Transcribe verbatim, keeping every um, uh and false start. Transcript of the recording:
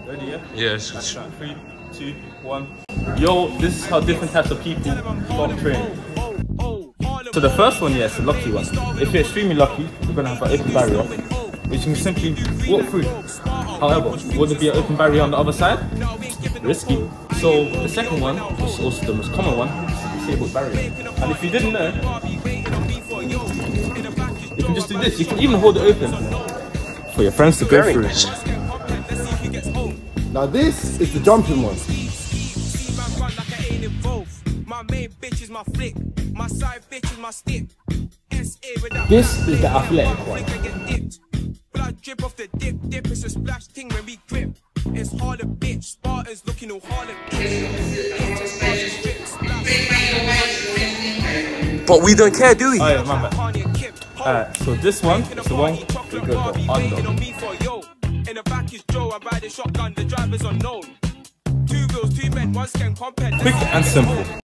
Ready, yeah? Yes. That's right. Three, two, one. Yo, this is how different types of people start training. So the first one, yeah, it's a lucky one. If you're extremely lucky, you're gonna have an open barrier, which you can simply walk through. However, would there be an open barrier on the other side? Risky. So the second one, which is also the most common one, is the disabled barrier. And if you didn't know, you can just do this. You can even hold it open for your friends to go Very through. nice. Now this is the jumping one. My main bitch is my flick, my side bitch is my stick. This is the athletic one. Blood drip off the dip, dip is a splash thing when we grip. It's hard a bitch, Spartans looking all hard at But we don't care, do we? Oh yeah, my bad. Alright, so this one is the one we go for under. In the back is Joe, I ride a shotgun, the driver's unknown. Two wheels, two men, one scan compared. Quick and simple.